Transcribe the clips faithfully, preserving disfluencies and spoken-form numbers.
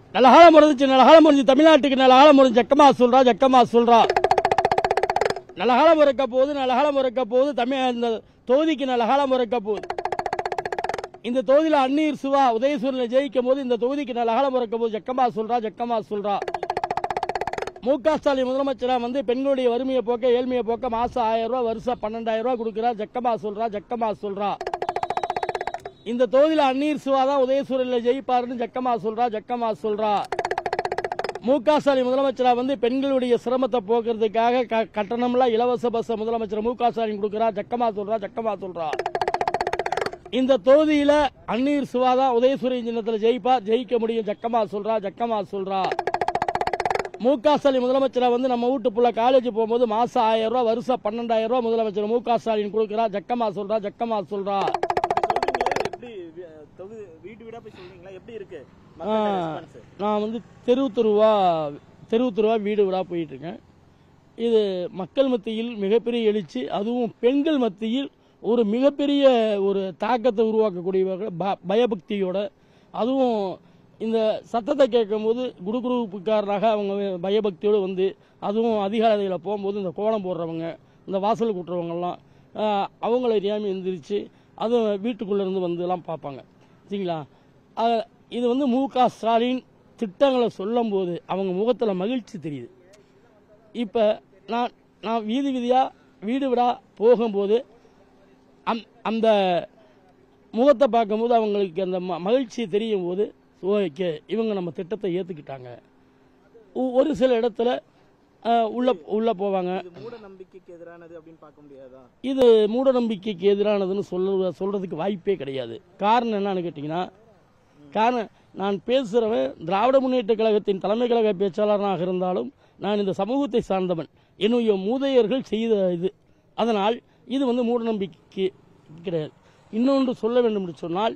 நல்ல காலம் முடிஞ்சிச்சு, நல்ல காலம் முடிஞ்சு, தமிழ்நாட்டுக்கு நல்ல காலம் முடிஞ்சு. ஜக்கமா சொல்றா, ஜக்கமா சொல்றா. நல்ல காலம் இருக்க போகுது, நல்ல காலம் இருக்க போகுது. தமிழ் இந்த தொகுதிக்கு நல்ல காலம் இருக்க போகுது. இந்த தொகுதியில் அன்னீர் சிவா உதயசூரியனை ஜெயிக்கும் போது இந்த தொகுதிக்கு நல்ல காலம் இருக்க போது. ஜக்கமா சொல்றா, ஜக்கமா சொல்றா. மு க ஸ்டாலின் முதலமைச்சரா வந்து பெண்களுடைய வறுமையை போக்க, ஏழ்மையை போக்க மாசம் ஆயிரம் ரூபாய், வருஷம் பன்னெண்டாயிரம் ரூபாய் கொடுக்கிறார். ஜக்கமா சொல்றா, ஜக்கமா சொல்றா. இந்த தொகுதியில் அன்னீர் சிவா தான் உதயசூரியனில் ஜெயிப்பாருன்னு ஜக்கமா சொல்றா, ஜக்கமா சொல்றா. மு க ஸ்டாலின் முதலமைச்சரா வந்து பெண்களுடைய சிரமத்தை போக்குறதுக்காக கட்டணம்லாம் இலவச பஸ் முதலமைச்சர் மு க ஸ்டாலின் கொடுக்கிறார். ஜக்கமா சொல்றா, ஜக்கமா சொல்றா. இந்த தொகுதியில அன்னீர் சிவா தான் உதயசூரியன் சின்னத்தில் ஜெயிப்பா, ஜெயிக்க முடியும். ஜக்கமா சொல்றா, ஜக்கமா சொல்றா. மு க ஸ்டாலின் முதலமைச்சரா வந்து நம்ம வீட்டு புள்ள காலேஜ் போகும்போது மாசம் ஆயிரம் ரூபாய், வருஷம் பன்னெண்டாயிரம் ரூபாய் முதலமைச்சர் மு க ஸ்டாலின் கொடுக்கிறா. ஜக்கமா சொல்றா, ஜக்கமா சொல்றா. நான் வந்து தெரு தெருவா தெரு தெருவா வீடு வீடா போயிட்டு இருக்கேன். இது மக்கள் மத்தியில் மிகப்பெரிய எழுச்சி, அதுவும் பெண்கள் மத்தியில் ஒரு மிகப்பெரிய ஒரு தாக்கத்தை உருவாக்கக்கூடியவர்கள் பயபக்தியோட, அதுவும் இந்த சத்தத்தை கேட்கும் போது குடுகுடுப்புக்காரராக அவங்க பயபக்தியோடு வந்து, அதுவும் அதிகாலையில் போகும்போது இந்த கோலம் போடுறவங்க, இந்த வாசல் கூட்டுறவங்கெல்லாம் அவங்கள அறியாமல் எந்திரிச்சு அதுவும் வீட்டுக்குள்ளே இருந்து வந்து எல்லாம் பார்ப்பாங்க. சரிங்களா? இது வந்து மு க ஸ்டாலின் திட்டங்களை சொல்லும் போது அவங்க முகத்தில் மகிழ்ச்சி தெரியுது. இப்போ நான் நான் வீதி வீதியாக வீடு விடா போகும்போது அந் அந்த முகத்தை பார்க்கும்போது அவங்களுக்கு அந்த மகிழ்ச்சி தெரியும் போது, ஓகே இவங்க நம்ம திட்டத்தை ஏற்றுக்கிட்டாங்க. ஒரு சில இடத்துல உள்ள உள்ள போவாங்க. மூட நம்பிக்கைக்கு எதிரானது அப்படின்னு பார்க்க முடியாதா? இது மூட நம்பிக்கைக்கு எதிரானதுன்னு சொல்ல சொல்றதுக்கு வாய்ப்பே கிடையாது. காரணம் என்னன்னு கேட்டீங்கன்னா, காரணம் நான் பேசுறவன் திராவிட முன்னேற்ற கழகத்தின் தலைமை கழக பேச்சாளராக இருந்தாலும் நான் இந்த சமூகத்தை சார்ந்தவன். என்னுடைய மூதையர்கள் செய்த இது. அதனால் இது வந்து மூட நம்பிக்கை கிடையாது. இன்னொன்று சொல்ல வேண்டும் என்று சொன்னால்,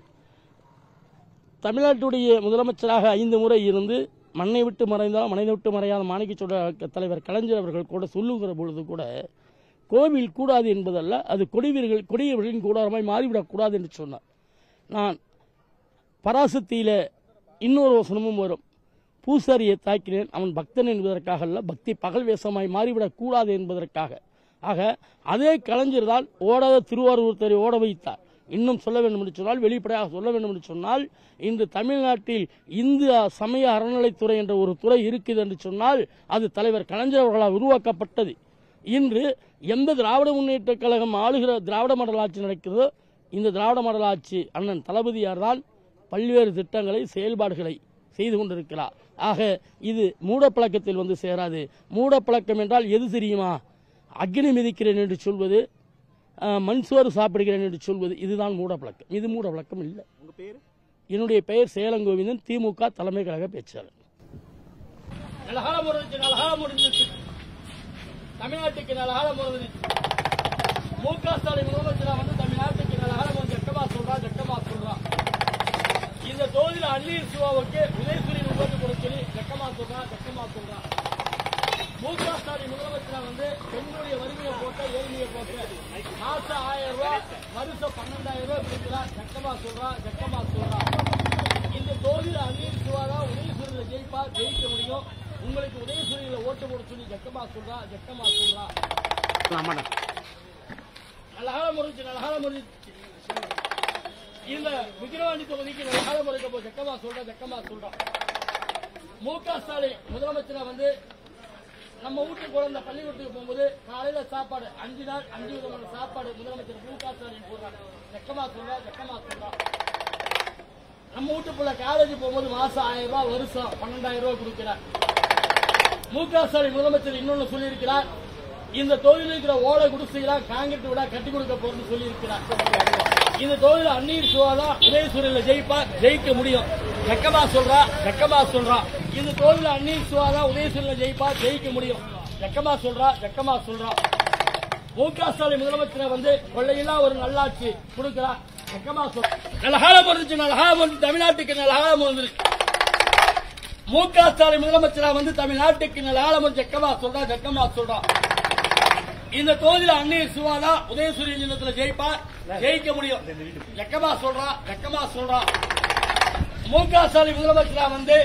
தமிழ்நாட்டுடைய முதலமைச்சராக ஐந்து முறை இருந்து மண்ணை விட்டு மறைந்தால் மண்ணை விட்டு மறையாத மாணிக்க தலைவர் கலைஞர் அவர்கள் கூட சொல்லுகிற பொழுது கூட கோவில் கூடாது என்பதல்ல, அது கொடிவீர்கள் கொடியவர்களின் கூடாரமாய் மாறிவிடக்கூடாது என்று சொன்னார். நான் பராசக்தியில் இன்னொரு வசனமும் வரும், பூசாரியை தாக்கினேன் அவன் பக்தன் என்பதற்காக அல்ல, பக்தி பகல் வேஷமாய் மாறிவிடக்கூடாது என்பதற்காக. ஆக அதே கலைஞர் தான் ஓடாத திருவாரூர் தெரு ஓட வைத்தார். இன்னும் சொல்ல வேண்டும் என்று சொன்னால், வெளிப்படையாக சொல்ல வேண்டும் என்று சொன்னால், இன்று தமிழ்நாட்டில் இந்து சமய அறநிலைத்துறை என்ற ஒரு துறை இருக்குது என்று சொன்னால் அது தலைவர் கலைஞர் அவர்களால் உருவாக்கப்பட்டது. இன்று எந்த திராவிட முன்னேற்ற கழகம் ஆளுகிற திராவிட மாடல் ஆட்சி நடக்கிறதோ, இந்த திராவிட மாடல் ஆட்சி அண்ணன் தளபதியார் தான் பல்வேறு திட்டங்களை செயல்பாடுகளை செய்து கொண்டிருக்கிறார். ஆக இது மூடப்பழக்கத்தில் வந்து சேராது. மூடப்பழக்கம் என்றால் எது தெரியுமா? அக்னி மிதிக்கிறேன் என்று சொல்வது, மண்சோறு சாப்பிடுகிறேன் என்று சொல்வது, இதுதான் மூடப்பழக்கம். இது மூடப்பழக்கம் இல்லை. உங்க பேர்? என்னுடைய பெயர் சேலங்கோவிந்தன், திமுக தலைமை கழக பேச்சாளர். தமிழ்நாட்டுக்கு நலகாலம் மு க ஸ்டாலின் முதலமைச்சரா வந்து தமிழ்நாட்டுக்கு நலகாலம் ஜக்கமா சொல்றா, ஜக்கமா சொல்றா. இந்த தொகுதியில் அன்னீர் சிவாவுக்கு உதயசூரியன் உபத்து கொடுக்க சொல்லி ஜக்கமா சொல்றா, ஜக்கமா சொல்றா. மு க ஸ்டாலின் முதலமைச்சரா வந்து பெண்களுடைய வறுமையை போட்ட, ஏழ்மையை போட்ட மாசம் ஆயிரம் ரூபாய், வருஷம் பன்னெண்டாயிரம் ரூபாய் கொடுக்கிறார். ஜக்கமா சொல்றா, ஜக்கமா சொல்றா. இந்த தொகுதியில் அன்னீர் சிவா தான் உதயசூரியனை ஜெயிப்பா, ஜெயிக்க முடியும். உங்களுக்கு உதயசூரியனை ஓட்டு போட சொல்லி ஜக்கமா சொல்றா, ஜக்கமா சொல்றா. நல்லகாலம் முடிஞ்சு, நல்லகாலம் முடிஞ்சு. இந்த விக்கிரவாண்டி தொகுதிக்கு நல்லகாலம் இருக்க போது ஜக்கமா சொல்றா, ஜக்கமா சொல்றா. மு க ஸ்டாலின் முதலமைச்சரா வந்து நம்ம வீட்டுக்கு குழந்தை பள்ளிக்கூடத்துக்கு போகும்போது காலையில சாப்பாடு அஞ்சு நாள் அஞ்சு விதமான சாப்பாடு முதலமைச்சர் மு க ஸ்டாலின் போடுறாங்க. ஜக்கமா சொல்றா, ஜக்கமா சொல்றா. நம்ம வீட்டு பிள்ளை காலேஜ் போகும்போது மாசம் ஆயிரம் ரூபாய், வருஷம் பன்னெண்டாயிரம் ரூபாய் கொடுக்கிறார். மு க ஸ்டாலின் முதலமைச்சர் இன்னொன்னு சொல்லியிருக்கிறார், இந்த தொகுதியில் இருக்கிற ஓலை குடிசைகளாம் காங்கிரீட் விட கட்டி கொடுக்க போறது சொல்லி இருக்கிறார். இந்த தொகுதியில் அன்னீர் சிவாதா உதயசூரியன்ல ஜெயிப்பா, ஜெயிக்க முடியும். ஜக்கமா சொல்றா, ஜக்கமா சொல்றா. இந்த தொகுதியில் அன்னீர் சிவாதா உதயசூரியன்ல ஜெயிப்பா, ஜெயிக்க முடியும். ஜக்கமா சொல்றா, ஜக்கமா சொல்றா. மு க ஸ்டாலின் முதலமைச்சரை வந்து கொள்ளையில்லா ஒரு நல்லாட்சி கொடுக்கிறார். ஜக்கமா சொல்றா. நல்ல காலம் வந்துச்சு, நல்ல காலம் வந்து தமிழ்நாட்டுக்கு நல்ல காலம் வந்துருக்கு. மு க ஸ்டாலின் முதலமைச்சரா வந்து தமிழ்நாட்டுக்கு நல்ல காலம் வந்து ஜக்கமா சொல்றா, ஜக்கமா சொல்றா. இந்த தொகுதியில் அன்னீர் சிவாதா உதயசூரியன் சின்னத்தில் ஜெயிப்பா, ஜெயிக்க முடியும். ஜக்கமா சொல்றா, ஜக்கமா சொல்றா. மு க ஸ்டாலின் முதலமைச்சரா வந்து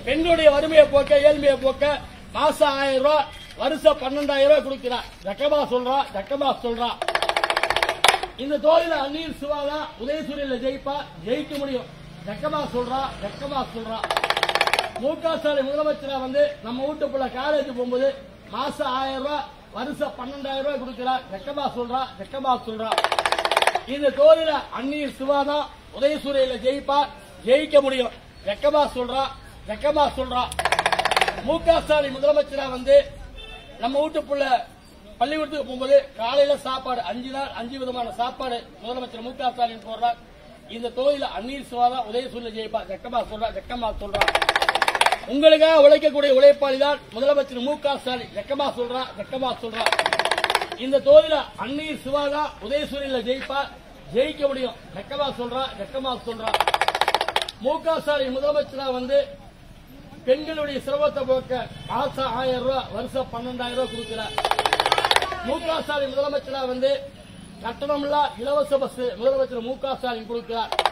பெண்களுடைய வறுமையை போக்க ஏழ்மையை போக்க மாசம் ஆயிரம் ரூபாய் வருஷம் பன்னெண்டாயிரம் ரூபாய் கொடுக்கிறார். ஜக்கமா சொல்றா ஜக்கமா சொல்றா இந்த தோழில அந்நீர் சிவாதா உதயசூரியல ஜெயிப்பா ஜெயிக்க முடியும். ஜக்கமா சொல்றா ஜக்கமா சொல்றா மு க ஸ்டாலின் முதலமைச்சரா வந்து நம்ம வீட்டுக்குள்ள காலேஜ் போகும்போது மாசம் ஆயிரம் ரூபாய் வருஷம் பன்னெண்டாயிரம் ரூபாய் கொடுக்கிறார். ஜக்கமா சொல்றா ஜக்கமா சொல்றா இந்த தோழில அந்நீர் சிவாதா உதயசூரியல ஜெயிப்பா ஜெயிக்க முடியும். ஜக்கமா சொல்றா ஜக்கமா சொல்றா மு க ஸ்டாலின் முதலமைச்சரா வந்து நம்ம வீட்டுக்குள்ள பள்ளிக்கூடத்துக்கு போகும்போது காலையில சாப்பாடு அஞ்சு நாள் அஞ்சு விதமான சாப்பாடு முதலமைச்சர் மு க ஸ்டாலின் போடுறார். இந்த தொகுதியில அந்நீர் சிவாதா உதயசூரியல ஜெயிப்பா ஜக்கமா சொல்றா ஜக்கமா சொல்றா உங்களுக்காக உழைக்கக்கூடிய உழைப்பாளி தான் முதலமைச்சர் மு க ஸ்டாலின். ஜக்கமா சொல்றா ஜக்கமா சொல்றா இந்த தொகுதியில அந்நீர் சிவாதா உதயசூரியல ஜெயிப்பா ஜெயிக்க முடியும். ஜக்கமா சொல்றா ஜக்கமா சொல்றா மு க ஸ்டாலின் முதலமைச்சரா வந்து பெண்களுடைய சிரமத்தை போக்க மாசம் ஆயிரம் ரூபாய் வருஷம் பன்னெண்டாயிரம் ரூபாய் கொடுக்கிறார். மு க ஸ்டாலின் முதலமைச்சரா வந்து கட்டணமில்லா இலவச பஸ் முதலமைச்சர் மு க ஸ்டாலின் கொடுக்கிறார்.